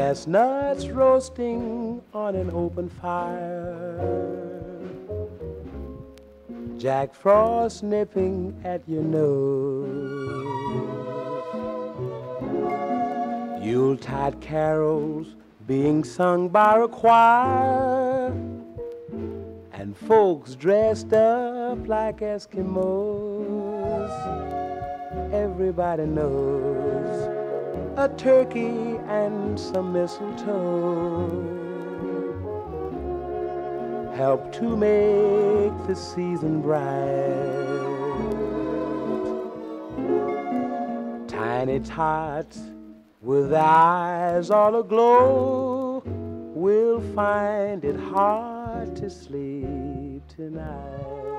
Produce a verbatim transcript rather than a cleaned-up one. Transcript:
chestnuts roasting on an open fire, Jack Frost nipping at your nose, Yuletide carols being sung by a choir, and folks dressed up like Eskimos. Everybody knows a turkey and some mistletoe help to make the season bright. Tiny tots with eyes all aglow will find it hard to sleep tonight.